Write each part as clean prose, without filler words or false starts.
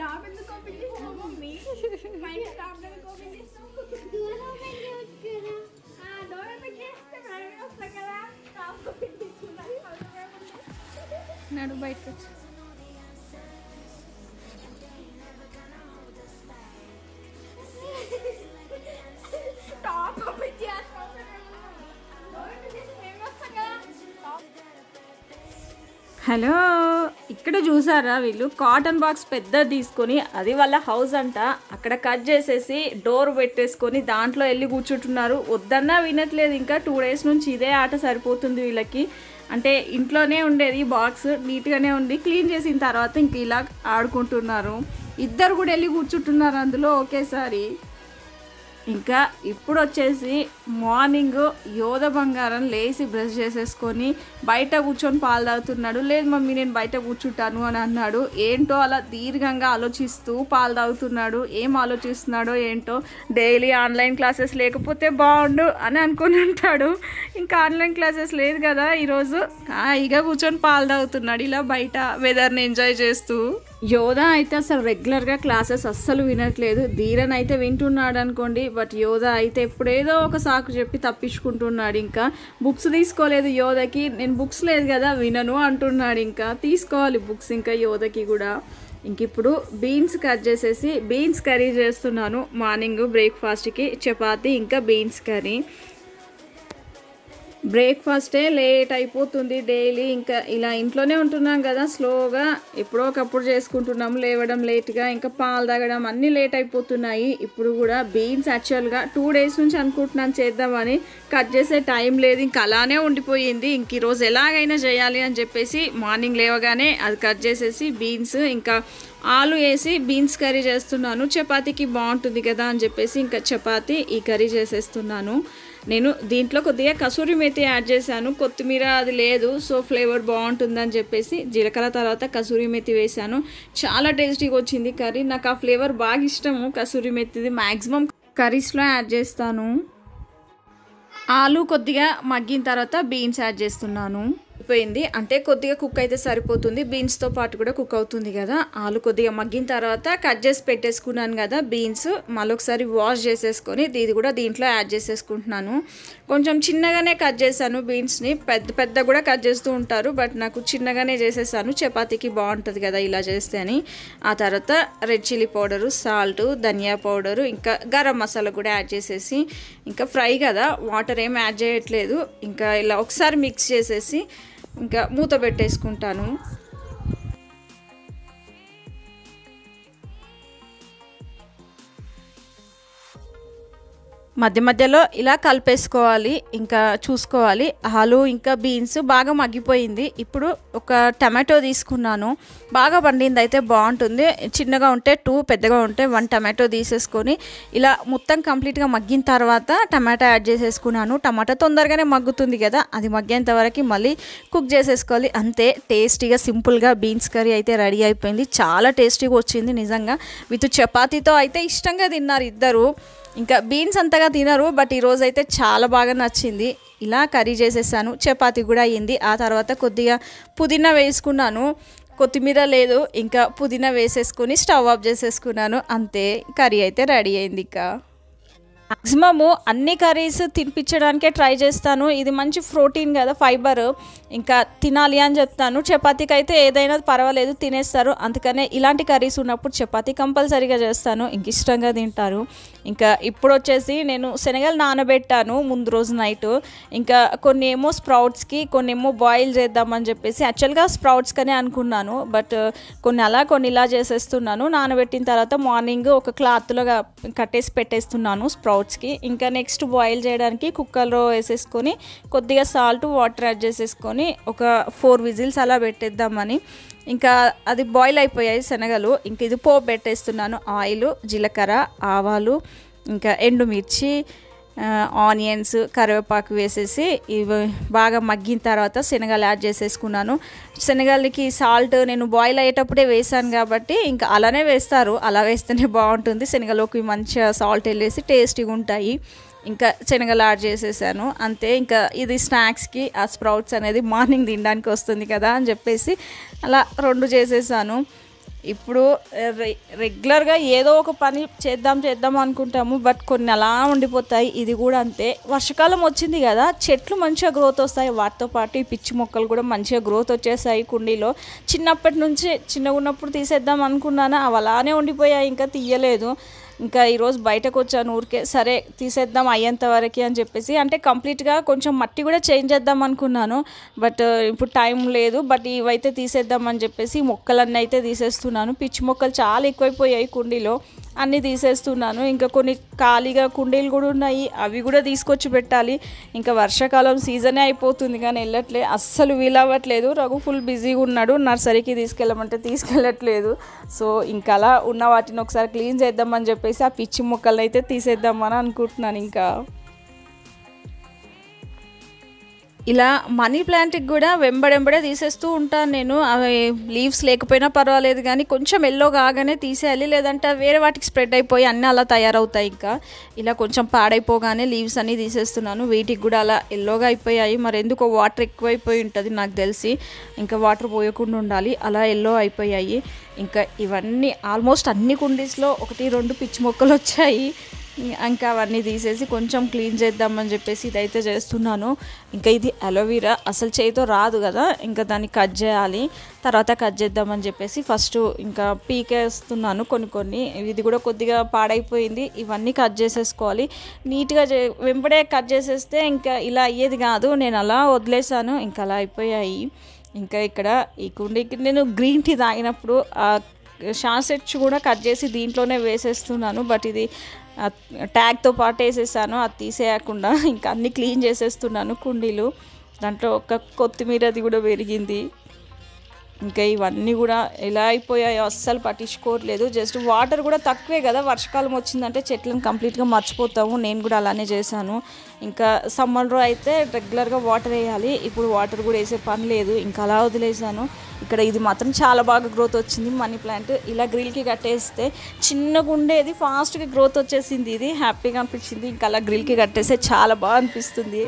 Top ఎందుకు open చేసావు mummy? పైన టాప్ ఎందుకు ఓపెన్ చేసావు? డోర్ ఓపెన్ చేయొచ్చు. డోర్ ఓపెన్ చేస్తే బయట వస్తా కదా. టాప్ ఓపెన్ చేసుకున్నాను. నడు బయటకు వచ్చి టాప్ ఓపెన్ చేస్తాం. డోర్ ఓపెన్ చేస్తే మేము వస్తాం కదా. హలో, ఇక్కడ చూసారా వీళ్ళు కాటన్ బాక్స్ పెద్ద తీసుకొని, అది వాళ్ళ హౌస్ అంట, అక్కడ కట్ చేసేసి డోర్ పెట్టేసుకొని దాంట్లో వెళ్ళి కూర్చుంటున్నారు. వద్దన్నా వినట్లేదు. ఇంకా 2 days నుంచి ఇదే ఆట సరిపోతుంది వీళ్ళకి. అంటే ఇంట్లోనే ఉండేది బాక్స్, నీట్గానే ఉంది. క్లీన్ చేసిన తర్వాత ఇంక ఇలా ఆడుకుంటున్నారు. ఇద్దరు కూడా వెళ్ళి కూర్చుంటున్నారు అందులో ఒకేసారి. ఇంకా ఇప్పుడు వచ్చేసి మార్నింగ్ యోధ బంగారం లేచి బ్రష్ చేసేసుకొని బయట కూర్చొని పాలు తాగుతున్నాడు. లేదు మమ్మీ నేను బయట కూర్చుంటాను అని అన్నాడు. ఏంటో అలా దీర్ఘంగా ఆలోచిస్తూ పాలు తాగుతున్నాడు. ఏం ఆలోచిస్తున్నాడో ఏంటో. డైలీ ఆన్లైన్ క్లాసెస్ లేకపోతే బాగుండు అని అనుకుని ఉంటాడు. ఇంకా ఆన్లైన్ క్లాసెస్ లేదు కదా ఈరోజు. హాయిగా కూర్చొని పాలు తాగుతున్నాడు ఇలా బయట వెదర్ని ఎంజాయ్ చేస్తూ. యోధ అయితే అసలు రెగ్యులర్గా క్లాసెస్ అస్సలు వినట్లేదు. ధీరన్ అయితే వింటున్నాడు అనుకోండి, బట్ యోధ అయితే ఎప్పుడేదో ఒక సాకు చెప్పి తప్పించుకుంటున్నాడు. ఇంకా బుక్స్ తీసుకోలేదు యోధకి. నేను బుక్స్ లేదు కదా వినను అంటున్నాడు. ఇంకా తీసుకోవాలి బుక్స్ ఇంకా యోధకి కూడా. ఇంక ఇప్పుడు బీన్స్ కట్ చేసేసి బీన్స్ కర్రీ చేస్తున్నాను. మార్నింగ్ బ్రేక్ఫాస్ట్కి చపాతీ ఇంకా బీన్స్ కర్రీ. బ్రేక్ఫాస్టే లేట్ అయిపోతుంది డైలీ. ఇంకా ఇలా ఇంట్లోనే ఉంటున్నాం కదా, స్లోగా ఎప్పుడో ఒకప్పుడు చేసుకుంటున్నాము. లేవడం లేట్గా, ఇంకా పాలు తాగడం అన్నీ లేట్ అయిపోతున్నాయి. ఇప్పుడు కూడా బీన్స్ యాక్చువల్గా 2 days నుంచి అనుకుంటున్నాను చేద్దామని, కట్ చేసే టైం లేదు. ఇంకా అలానే ఉండిపోయింది. ఇంక ఈరోజు ఎలాగైనా చేయాలి అని చెప్పేసి మార్నింగ్ లేవగానే అది కట్ చేసేసి బీన్స్ ఇంకా ఆలు వేసి బీన్స్ కర్రీ చేస్తున్నాను. చపాతీకి బాగుంటుంది కదా అని చెప్పేసి ఇంకా చపాతీ ఈ కర్రీ చేసేస్తున్నాను. నేను దీంట్లో కొద్దిగా కసూరి మేతి యాడ్ చేశాను. కొత్తిమీర అది లేదు, సో ఫ్లేవర్ బాగుంటుందని చెప్పేసి జీలకర్ర తర్వాత కసూరి మేతి వేశాను. చాలా టేస్టీగా వచ్చింది కర్రీ. నాకు ఆ ఫ్లేవర్ బాగా ఇష్టము కసూరి మేతిది. మ్యాక్సిమం కర్రీస్లో యాడ్ చేస్తాను. ఆలు కొద్దిగా మగ్గిన తర్వాత బీన్స్ యాడ్ చేస్తున్నాను. అయిపోయింది అంటే కొద్దిగా కుక్ అయితే సరిపోతుంది. బీన్స్తో పాటు కూడా కుక్ అవుతుంది కదా. ఆలు కొద్దిగా మగ్గిన తర్వాత కట్ చేసి పెట్టేసుకున్నాను కదా బీన్స్, మళ్ళొకసారి వాష్ చేసేసుకొని ఇది కూడా దీంట్లో యాడ్ చేసేసుకుంటున్నాను. కొంచెం చిన్నగానే కట్ చేశాను బీన్స్ని. పెద్ద కూడా కట్ చేస్తూ ఉంటారు, బట్ నాకు చిన్నగానే చేసేసాను. చపాతీకి బాగుంటుంది కదా ఇలా చేస్తే అని. ఆ తర్వాత రెడ్ చిల్లీ పౌడరు, సాల్ట్, ధనియా పౌడరు, ఇంకా గరం మసాలా కూడా యాడ్ చేసేసి, ఇంకా ఫ్రై కదా వాటర్ ఏం యాడ్ చేయట్లేదు. ఇంకా ఇలా ఒకసారి మిక్స్ చేసేసి ఇంకా మూత పెట్టేసుకుంటాను. మధ్య మధ్యలో ఇలా కలిపేసుకోవాలి. ఇంకా చూసుకోవాలి. ఆలు ఇంకా బీన్స్ బాగా మగ్గిపోయింది. ఇప్పుడు ఒక టమాటో తీసుకున్నాను. బాగా పండింది అయితే బాగుంటుంది. చిన్నగా ఉంటే 2, పెద్దగా ఉంటే 1 టమాటో తీసేసుకొని ఇలా మొత్తం కంప్లీట్గా మగ్గిన తర్వాత టమాటా యాడ్ చేసేసుకున్నాను. టమాటా తొందరగానే మగ్గుతుంది కదా, అది మగ్గేంత వరకు మళ్ళీ కుక్ చేసేసుకోవాలి. అంతే, టేస్టీగా సింపుల్గా బీన్స్ కర్రీ అయితే రెడీ అయిపోయింది. చాలా టేస్టీగా వచ్చింది నిజంగా. విత్ చపాతీతో అయితే ఇష్టంగా తిన్నారు ఇద్దరు. ఇంకా బీన్స్ అంతగా తినరు, బట్ ఈరోజు అయితే చాలా బాగా నచ్చింది. ఇలా కర్రీ చేసేసాను. చపాతీ కూడా అయ్యింది. ఆ తర్వాత కొద్దిగా పుదీనా వేసుకున్నాను. కొత్తిమీర లేదు, ఇంకా పుదీనా వేసేసుకొని స్టవ్ ఆఫ్ చేసేసుకున్నాను. అంతే, కర్రీ అయితే రెడీ అయింది. ఇంకా మ్యాక్సిమము అన్ని కర్రీస్ తినిపించడానికే ట్రై చేస్తాను. ఇది మంచి ప్రోటీన్ కదా, ఫైబర్, ఇంకా తినాలి అని చెప్తాను. చపాతీకి అయితే ఏదైనా పర్వాలేదు తినేస్తారు. అందుకనే ఇలాంటి కర్రీస్ ఉన్నప్పుడు చపాతీ కంపల్సరీగా చేస్తాను. ఇంక ఇష్టంగా తింటారు. ఇంకా ఇప్పుడు వచ్చేసి నేను శనగలు నానబెట్టాను ముందు రోజు నైట్. ఇంకా కొన్ని ఏమో స్ప్రౌట్స్కి, కొన్ని ఏమో బాయిల్ చేద్దామని చెప్పేసి యాక్చువల్గా స్ప్రౌట్స్కనే అనుకున్నాను, బట్ కొన్ని అలా కొన్ని ఇలా చేసేస్తున్నాను. నానబెట్టిన తర్వాత మార్నింగ్ ఒక క్లాత్లో కట్టేసి పెట్టేస్తున్నాను స్ప్రౌట్స్కి. ఇంకా నెక్స్ట్ బాయిల్ చేయడానికి కుక్కర్లో వేసేసుకొని కొద్దిగా సాల్ట్, వాటర్ యాడ్ చేసేసుకొని ఒక 4 విజిల్స్ అలా పెట్టేద్దామని. ఇంకా అది బాయిల్ అయిపోయాయి శనగలు. ఇంక ఇది పోపు పెట్టేస్తున్నాను. ఆయిల్, జీలకర్ర, ఆవాలు, ఇంకా ఎండుమిర్చి, ఆనియన్స్, కరివేపాకు వేసేసి ఇవి బాగా మగ్గిన తర్వాత శనగలు యాడ్ చేసేసుకున్నాను. శనగలకి సాల్ట్ నేను బాయిల్ అయ్యేటప్పుడే వేసాను కాబట్టి ఇంకా అలానే వేస్తారు. అలా వేస్తేనే బాగుంటుంది. శనగలోకి మంచిగా సాల్ట్ వెళ్ళేసి టేస్టీగా ఉంటాయి. ఇంకా శనగలు యాడ్ చేసేసాను. అంతే, ఇంకా ఇది స్నాక్స్కి ఆ స్ప్రౌట్స్ అనేది మార్నింగ్ తినడానికి వస్తుంది కదా అని చెప్పేసి అలా 2 చేసేసాను. ఇప్పుడు రెగ్యులర్గా ఏదో ఒక పని చేద్దాం అనుకుంటాము, బట్ కొన్ని అలా ఉండిపోతాయి. ఇది కూడా అంతే. వర్షాకాలం వచ్చింది కదా, చెట్లు మంచిగా గ్రోత్ వస్తాయి, వాటితో పాటు ఈ పిచ్చి మొక్కలు కూడా మంచిగా గ్రోత్ వచ్చేసాయి కుండీలో. చిన్నప్పటి నుంచి చిన్నగా ఉన్నప్పుడు తీసేద్దాం అనుకున్నాను, అవి అలానే ఉండిపోయాయి, ఇంకా తీయలేదు. ఇంకా ఈరోజు బయటకు వచ్చాను ఊరికే, సరే తీసేద్దాం అయ్యేంత వరకు అని చెప్పేసి. అంటే కంప్లీట్గా కొంచెం మట్టి కూడా చేంజ్ చేద్దాం అనుకున్నాను, బట్ ఇప్పుడు టైం లేదు. బట్ ఇవైతే తీసేద్దాం అని చెప్పేసి మొక్కలన్నీ అయితే తీసేస్తున్నాను. పిచ్చి మొక్కలు చాలా ఎక్కువైపోయాయి కుండీలో, అన్నీ తీసేస్తున్నాను. ఇంకా కొన్ని ఖాళీగా కుండీలు కూడా ఉన్నాయి, అవి కూడా తీసుకొచ్చి పెట్టాలి. ఇంకా వర్షాకాలం సీజనే అయిపోతుంది కానీ వెళ్ళట్లే, అస్సలు వీలవ్వట్లేదు. రఘు ఫుల్ బిజీగా ఉన్నాడు, నర్సరీకి తీసుకెళ్ళమంటే తీసుకెళ్ళట్లేదు. సో ఇంకా అలా ఉన్న వాటిని ఒకసారి క్లీన్ చేద్దామని చెప్పేసి ఆ పిచ్చి మొక్కలను అయితే తీసేద్దామని అనుకుంటున్నాను. ఇంకా ఇలా మనీ ప్లాంట్కి కూడా వెంబడెంబడే తీసేస్తూ ఉంటాను నేను. అవి లీవ్స్ లేకపోయినా పర్వాలేదు కానీ కొంచెం ఎల్లో కాగానే తీసేయాలి, లేదంటే వేరే వాటికి స్ప్రెడ్ అయిపోయి అన్నీ అలా తయారవుతాయి. ఇంకా ఇలా కొంచెం పాడైపోగానే లీవ్స్ అన్నీ తీసేస్తున్నాను. వీటికి కూడా అలా ఎల్లోగా అయిపోయాయి, మరి ఎందుకో వాటర్ ఎక్కువైపోయి ఉంటుంది నాకు తెలిసి. ఇంకా వాటర్ పోయకుండా ఉండాలి, అలా ఎల్లో అయిపోయాయి. ఇంకా ఇవన్నీ ఆల్మోస్ట్ అన్ని కుండీస్లో 1-2 పిచ్చి మొక్కలు వచ్చాయి. ఇంకా అవన్నీ తీసేసి కొంచెం క్లీన్ చేద్దామని చెప్పేసి ఇదైతే చేస్తున్నాను. ఇంకా ఇది అలోవెరా అసలు చేతితో రాదు కదా, ఇంకా దాన్ని కట్ చేయాలి, తర్వాత కట్ చేద్దామని చెప్పేసి ఫస్ట్ ఇంకా పీకేస్తున్నాను కొన్ని. ఇది కూడా కొద్దిగా పాడైపోయింది, ఇవన్నీ కట్ చేసేసుకోవాలి నీట్గా. వెంబడే కట్ చేసేస్తే ఇంకా ఇలా అయ్యేది కాదు, నేను అలా వదిలేసాను, ఇంకా అలా అయిపోయాయి. ఇంకా ఇక్కడ ఈ కుండీకి నేను గ్రీన్ టీ తాగినప్పుడు షాసెట్స్ కూడా కట్ చేసి దీంట్లోనే వేసేస్తున్నాను, బట్ ఇది ట్యాగ్తో పాటు వేసేసాను, అది తీసేయకుండా ఇంకా అన్నీ క్లీన్ చేసేస్తున్నాను కుండీలు. దాంట్లో ఒక కొత్తిమీరది కూడా పెరిగింది. ఇంకా ఇవన్నీ కూడా ఎలా అయిపోయాయో అస్సలు పట్టించుకోవట్లేదు. జస్ట్ వాటర్ కూడా తక్కువే కదా, వర్షాకాలం వచ్చిందంటే చెట్లను కంప్లీట్గా మర్చిపోతాము. నేను కూడా అలానే చేశాను. ఇంకా సమ్మర్లో అయితే రెగ్యులర్గా వాటర్ వేయాలి, ఇప్పుడు వాటర్ కూడా వేసే పని లేదు, ఇంకా అలా వదిలేసాను. ఇక్కడ ఇది మాత్రం చాలా బాగా గ్రోత్ వచ్చింది మనీ ప్లాంట్. ఇలా గ్రిల్కి కట్టేస్తే చిన్నగా ఉండేది ఫాస్ట్గా గ్రోత్ వచ్చేసింది, ఇది హ్యాపీగా అనిపించింది. ఇంకా అలా గ్రిల్కి కట్టేస్తే చాలా బాగా అనిపిస్తుంది.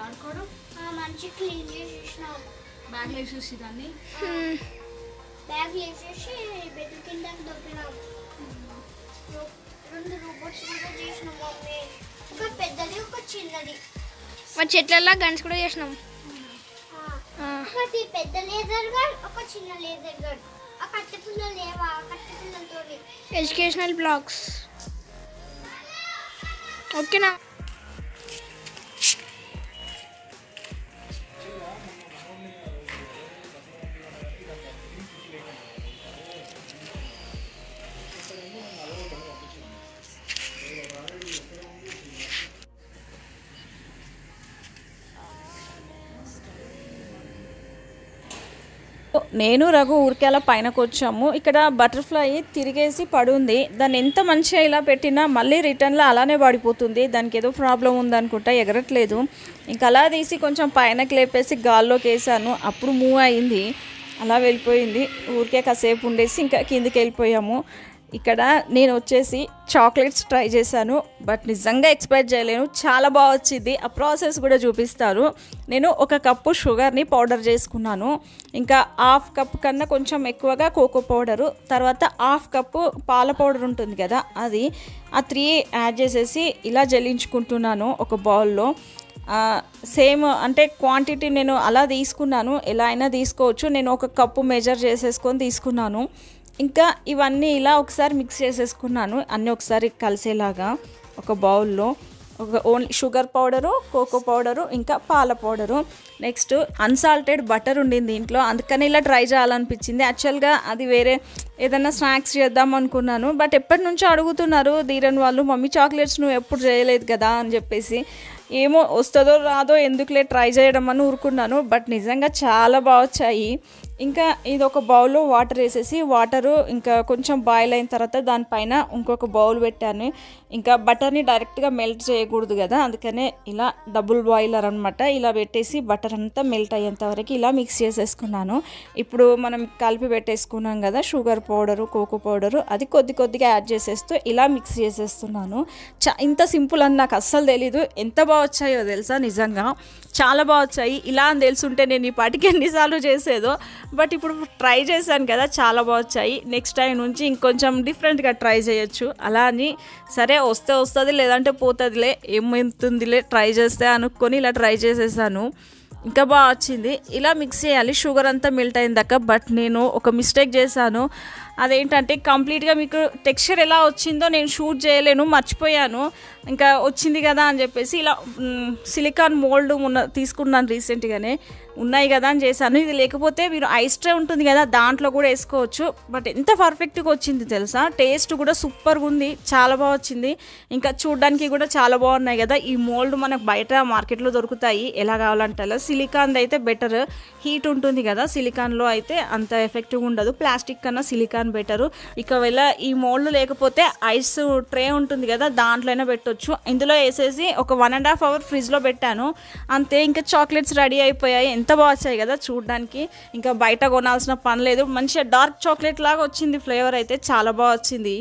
బ్యాగ్ వేసేసి దాన్ని బ్యాగ్ వేసేసి బెడ్ కింద దొరికినాం. 2 రోబోట్స్ కూడా చేసినాం మమ్మీ, ఒక పెద్దది ఒక చిన్నది. మా చెట్లల్లో గన్స్ కూడా చేసినాం, ఒకటి పెద్ద లేజర్ గన్, ఒక చిన్న లేజర్ గన్. ఆ కట్టె పుల్లలు లేవా, కట్టె పుల్లలతో ఎడ్యుకేషనల్ బ్లాక్స్. ఓకేనా? నేను రఘు ఊరికే అలా పైనకు వచ్చాము. ఇక్కడ బటర్ఫ్లై తిరిగేసి పడుంది, దాన్ని ఎంత మంచిగా ఇలా పెట్టినా మళ్ళీ రిటర్న్లో అలానే పడిపోతుంది. దానికి ఏదో ప్రాబ్లం ఉందనుకుంటా, ఎగరట్లేదు. ఇంకా అలా తీసి కొంచెం పైనకి లేపేసి గాల్లోకి వేసాను, అప్పుడు మూవ్ అయింది, అలా వెళ్ళిపోయింది. ఊరికే కాసేపు ఉండేసి ఇంకా కిందికి వెళ్ళిపోయాము. ఇక్కడ నేను వచ్చేసి చాక్లెట్స్ ట్రై చేశాను, బట్ నిజంగా ఎక్స్పెక్ట్ చేయలేను, చాలా బాగా వచ్చింది. ఆ ప్రాసెస్ కూడా చూపిస్తారు. నేను 1 కప్పు షుగర్ని పౌడర్ చేసుకున్నాను, ఇంకా 1/2 కప్పు కన్నా కొంచెం ఎక్కువగా కోకో పౌడరు, తర్వాత 1/2 కప్పు పాల పౌడర్ ఉంటుంది కదా అది, ఆ 3 యాడ్ చేసేసి ఇలా జల్లించుకుంటున్నాను ఒక బౌల్లో. సేమ్ అంటే క్వాంటిటీ నేను అలా తీసుకున్నాను, ఎలా అయినా తీసుకోవచ్చు. నేను 1 కప్పు మెజర్ చేసేసుకొని తీసుకున్నాను. ఇంకా ఇవన్నీ ఇలా ఒకసారి మిక్స్ చేసేసుకున్నాను, అన్నీ ఒకసారి కలిసేలాగా ఒక బౌల్లో. Only sugar powder, cocoa powder, ఇంకా పాల పౌడరు. నెక్స్ట్ అన్సాల్టెడ్ బటర్ ఉండింది దీంట్లో, అందుకని ఇలా ట్రై చేయాలనిపించింది. యాక్చువల్గా అది వేరే ఏదైనా స్నాక్స్ చేద్దాం అనుకున్నాను, బట్ ఎప్పటి నుంచో అడుగుతున్నారు ధీరన్ వాళ్ళు, మమ్మీ చాక్లెట్స్ నువ్వు ఎప్పుడు చేయలేదు కదా అని చెప్పేసి. ఏమో వస్తుందో రాదో ఎందుకులే ట్రై చేయడం అని ఊరుకున్నాను, బట్ నిజంగా చాలా బాగా వచ్చాయి. ఇంకా ఇది ఒక బౌల్లో వాటర్ వేసేసి, వాటరు ఇంకా కొంచెం బాయిల్ అయిన తర్వాత దానిపైన ఇంకొక బౌల్ పెట్టాను. ఇంకా బటర్ని డైరెక్ట్గా మెల్ట్ చేయకూడదు కదా, అందుకనే ఇలా డబుల్ బాయిలర్ అనమాట, ఇలా పెట్టేసి బటర్ అంతా మెల్ట్ అయ్యేంత వరకు ఇలా మిక్స్ చేసేసుకున్నాను. ఇప్పుడు మనం కలిపి పెట్టేసుకున్నాం కదా షుగర్ పౌడరు, కోకో పౌడరు, అది కొద్దిగా యాడ్ చేసేస్తూ ఇలా మిక్స్ చేసేస్తున్నాను. ఇంత సింపుల్ అని నాకు అస్సలు తెలీదు, ఎంత బాగా వచ్చాయో తెలుసా, నిజంగా చాలా బాగా వచ్చాయి. ఇలా అని తెలుసుంటే నేను ఈ పాటికి ఎన్నిసార్లు చేసేదో, బట్ ఇప్పుడు ట్రై చేశాను కదా, చాలా బాగా వచ్చాయి. నెక్స్ట్ టైం నుంచి ఇంకొంచెం డిఫరెంట్గా ట్రై చేయొచ్చు. అలా అని సరే వస్తే వస్తుంది లేదంటే పోతుందిలే, ఏమవుతుందిలే ట్రై చేస్తే అనుకొని ఇలా ట్రై చేసేసాను. ఇంకా బాగా వచ్చింది. ఇలా మిక్స్ చేయాలి, షుగర్ అంతా మెల్ట్ అయిన దాకా. బట్ నేను ఒక మిస్టేక్ చేశాను. అదేంటంటే కంప్లీట్గా మీకు టెక్స్చర్ ఎలా వచ్చిందో నేను షూట్ చేయలేను, మర్చిపోయాను. ఇంకా వచ్చింది కదా అని చెప్పేసి ఇలా సిలికాన్ మోల్డ్ తీసుకున్నాను రీసెంట్గానే, ఉన్నాయి కదా అని చేశాను. ఇది లేకపోతే మీరు ఐస్ ట్రే ఉంటుంది కదా, దాంట్లో కూడా వేసుకోవచ్చు. బట్ ఎంత పర్ఫెక్ట్గా వచ్చింది తెలుసా, టేస్ట్ కూడా సూపర్గా ఉంది, చాలా బాగా వచ్చింది. ఇంకా చూడడానికి కూడా చాలా బాగున్నాయి కదా. ఈ మోల్డ్ మనకు బయట మార్కెట్లో దొరుకుతాయి, ఎలా కావాలంటే అలా. సిలికాన్ అయితే బెటర్, హీట్ ఉంటుంది కదా, సిలికాన్లో అయితే అంత ఎఫెక్టివ్గా ఉండదు. ప్లాస్టిక్ కన్నా సిలికాన్ బెటరు. ఒకవేళ ఈ మోల్డ్ లేకపోతే ఐస్ ట్రే ఉంటుంది కదా, దాంట్లోనే పెట్టొచ్చు. ఇందులో వేసేసి ఒక 1.5 hours ఫ్రిడ్జ్లో పెట్టాను అంతే. ఇంకా చాక్లెట్స్ రెడీ అయిపోయాయి. ఎంత బాగా వచ్చాయి కదా చూడడానికి, ఇంకా బయట కొనాల్సిన పని లేదు. మంచిగా డార్క్ చాక్లెట్ లాగా వచ్చింది, ఫ్లేవర్ అయితే చాలా బాగా వచ్చింది.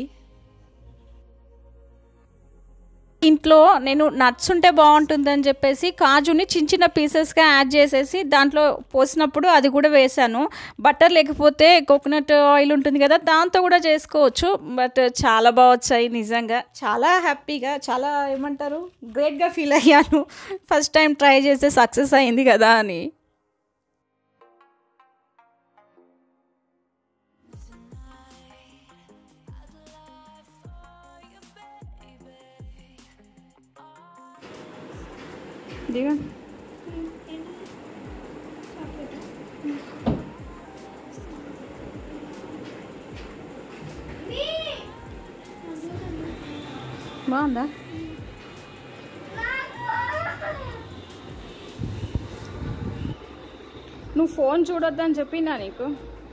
ఇంట్లో నేను నట్స్ ఉంటే బాగుంటుందని చెప్పేసి కాజుని చిన్న చిన్న పీసెస్గా యాడ్ చేసేసి దాంట్లో పోసినప్పుడు అది కూడా వేసాను. బటర్ లేకపోతే కోకోనట్ ఆయిల్ ఉంటుంది కదా, దాంతో కూడా చేసుకోవచ్చు. బట్ చాలా బాగా వచ్చాయి నిజంగా, చాలా హ్యాపీగా, చాలా ఏమంటారు గ్రేట్గా ఫీల్ అయ్యాను. ఫస్ట్ టైం ట్రై చేస్తే సక్సెస్ అయింది కదా అని. దిగా బాగుందా? నువ్వు ఫోన్ చూడొద్దని చెప్పినా నీకు.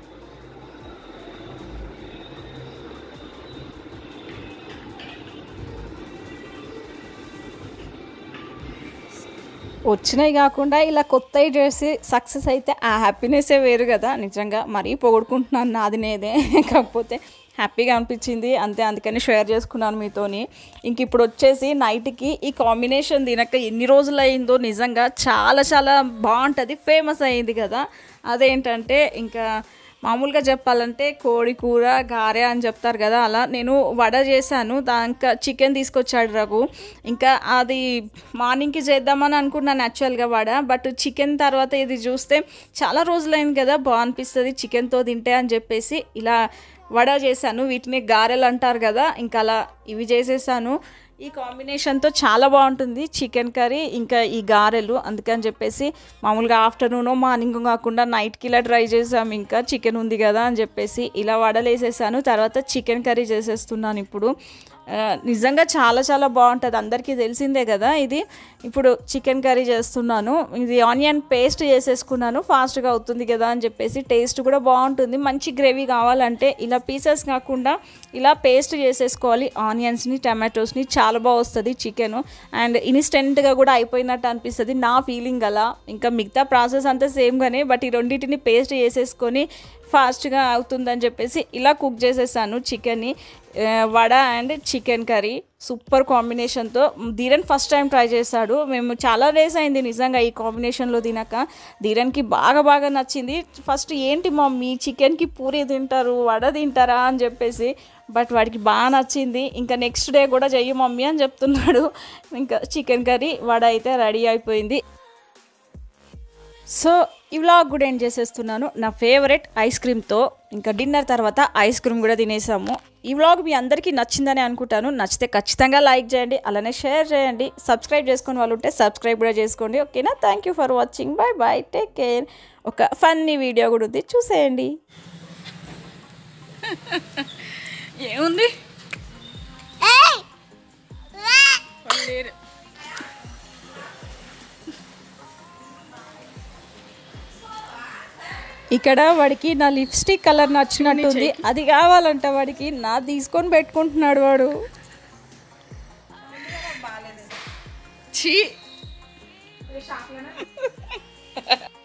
వచ్చినాయి కాకుండా ఇలా కొత్తవి చేసి సక్సెస్ అయితే ఆ హ్యాపీనెస్సే వేరు కదా. నిజంగా మరీ పొగుడుకుంటున్నాను, నాది నేదే, కాకపోతే హ్యాపీగా అనిపించింది అంతే, అందుకని షేర్ చేసుకున్నాను మీతోని. ఇంక ఇప్పుడు వచ్చేసి నైట్కి ఈ కాంబినేషన్ తినక ఎన్ని రోజులు అయిందో, నిజంగా చాలా చాలా బాగుంటుంది, ఫేమస్ అయింది కదా. అదేంటంటే ఇంకా మామూలుగా చెప్పాలంటే కోడి కూర గారె అని చెప్తారు కదా, అలా నేను వడ చేశాను. దానికి చికెన్ తీసుకొచ్చాడు రఘు. ఇంకా అది మార్నింగ్కి చేద్దామని అనుకున్నాను యాక్చువల్గా వడ, బట్ చికెన్ తర్వాత ఇది చూస్తే చాలా రోజులైంది కదా, బాగా అనిపిస్తుంది చికెన్తో తింటే అని చెప్పేసి ఇలా వడ చేశాను. వీటిని గారెలు అంటారు కదా, ఇంకా అలా ఇవి చేసేసాను. ఈ కాంబినేషన్తో చాలా బాగుంటుంది చికెన్ కర్రీ ఇంకా ఈ గారెలు. అందుకని చెప్పేసి మామూలుగా ఆఫ్టర్నూన్ మార్నింగ్ కాకుండా నైట్కి ఇలా ట్రై చేసాము. ఇంకా చికెన్ ఉంది కదా అని చెప్పేసి ఇలా వడలు వేసేసాను. తర్వాత చికెన్ కర్రీ చేసేస్తున్నాను ఇప్పుడు. నిజంగా చాలా చాలా బాగుంటుంది, అందరికీ తెలిసిందే కదా ఇది. ఇప్పుడు చికెన్ కర్రీ చేస్తున్నాను. ఇది ఆనియన్ పేస్ట్ చేసేసుకున్నాను, ఫాస్ట్గా అవుతుంది కదా అని చెప్పేసి. టేస్ట్ కూడా బాగుంటుంది. మంచి గ్రేవీ కావాలంటే ఇలా పీసెస్ కాకుండా ఇలా పేస్ట్ చేసేసుకోవాలి, ఆనియన్స్ని టమాటోస్ని. చాలా బాగా వస్తుంది చికెన్, అండ్ ఇన్స్టెంట్గా కూడా అయిపోయినట్టు అనిపిస్తుంది నా ఫీలింగ్ అలా. ఇంకా మిగతా ప్రాసెస్ అంతా సేమ్గానే, బట్ ఈ రెండింటిని పేస్ట్ చేసేసుకొని ఫాస్ట్గా అవుతుందని చెప్పేసి ఇలా కుక్ చేసేసాను చికెన్ని. Vada and chicken curry super కాంబినేషన్తో. ధీరన్ ఫస్ట్ టైం ట్రై చేశాడు. మేము చాలా డేస్ అయింది నిజంగా ఈ కాంబినేషన్లో తినక. ధీరన్కి బాగా బాగా నచ్చింది. ఫస్ట్ ఏంటి మమ్మీ చికెన్కి పూరి తింటారు, వడ తింటారా అని చెప్పేసి, బట్ వాడికి బాగా నచ్చింది. ఇంకా నెక్స్ట్ డే కూడా చెయ్యి మమ్మీ అని చెప్తున్నాడు. ఇంకా చికెన్ కర్రీ వడ అయితే రెడీ అయిపోయింది. సో ఈ వ్లాగ్ కూడా ఎండ్ చేసేస్తున్నాను నా ఫేవరెట్ ఐస్ క్రీమ్తో. ఇంకా డిన్నర్ తర్వాత ఐస్ క్రీమ్ కూడా తినేసాము. ఈ వ్లాగ్ మీ అందరికీ నచ్చిందని అనుకుంటాను. నచ్చితే ఖచ్చితంగా లైక్ చేయండి, అలానే షేర్ చేయండి. సబ్స్క్రైబ్ చేసుకుని వాళ్ళు ఉంటే సబ్స్క్రైబ్ కూడా చేసుకోండి. ఓకేనా? Thank you for watching. Bye bye, take care. ఒక ఫన్నీ వీడియో కూడా ఉంది, చూసేయండి. ఏముంది ఇక్కడ వాడికి నా లిప్స్టిక్ కలర్ నచ్చినట్టుంది, అది కావాలంట వాడికి. నా తీసుకొని పెట్టుకుంటున్నాడు వాడు. ఛీ